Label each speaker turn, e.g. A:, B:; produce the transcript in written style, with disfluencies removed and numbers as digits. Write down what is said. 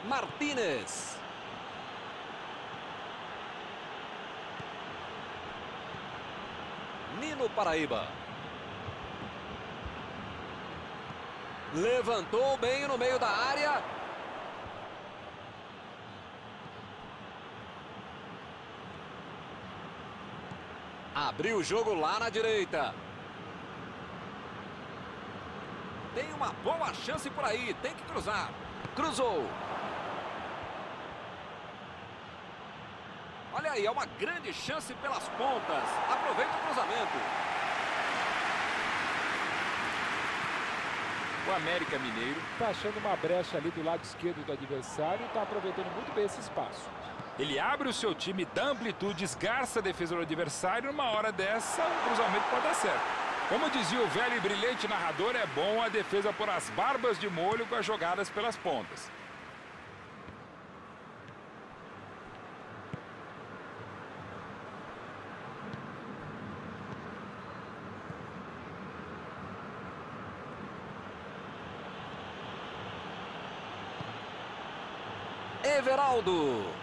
A: Martínez. Nino Paraíba. Levantou bem no meio da área. Abriu o jogo lá na direita. Tem uma boa chance por aí. Tem que cruzar. Cruzou. Olha aí, é uma grande chance pelas pontas. Aproveita o cruzamento.
B: O América Mineiro está achando uma brecha ali do lado esquerdo do adversário e está aproveitando muito bem esse espaço. Ele abre o seu time, dá amplitude, esgarça a defesa do adversário. Numa hora dessa, o cruzamento pode dar certo. Como dizia o velho e brilhante narrador, é bom a defesa pôr as barbas de molho com as jogadas pelas pontas.
A: Everaldo.